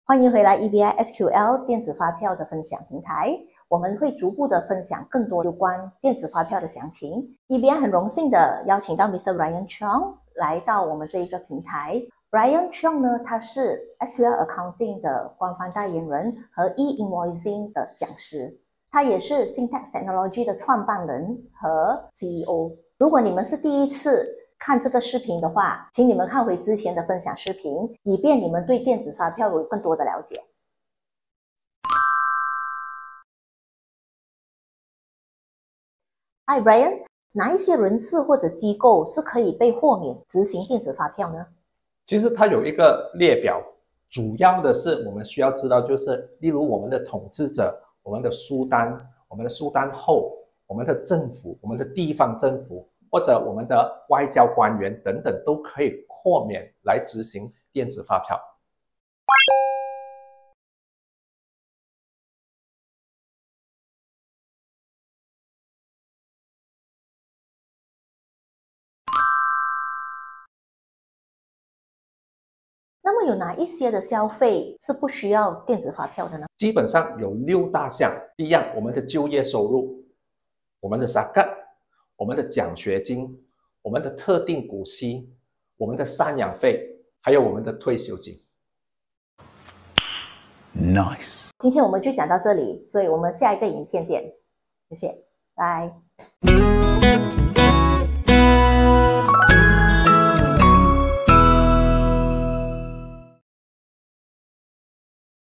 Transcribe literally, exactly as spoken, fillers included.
欢迎回来 E B I S Q L 电子发票的分享平台，我们会逐步的分享更多有关电子发票的详情。E B I 很荣幸的邀请到 Mister Ryan Chong 来到我们这一个平台。Ryan Chong 呢，他是 S Q L Accounting 的官方代言人和 E-Invoicing 的讲师，他也是 Syntax Technology 的创办人和 C E O。如果你们是第一次看这个视频的话，请你们看回之前的分享视频，以便你们对电子发票有更多的了解。Hi Brian， 哪一些人士或者机构是可以被豁免执行电子发票呢？ 其实它有一个列表，主要的是我们需要知道，就是例如我们的统治者、我们的书单、我们的书单后、我们的政府、我们的地方政府，或者我们的外交官员等等，都可以豁免来执行电子发票。 那么有哪一些的消费是不需要电子发票的呢？ 基本上有六大项。第一样，我们的就业收入、我们的 zakat、我们的奖学金、我们的特定股息、我们的赡养费，还有我们的退休金。 Nice。 今天我们就讲到这里，所以我们下一个影片见，谢谢，拜。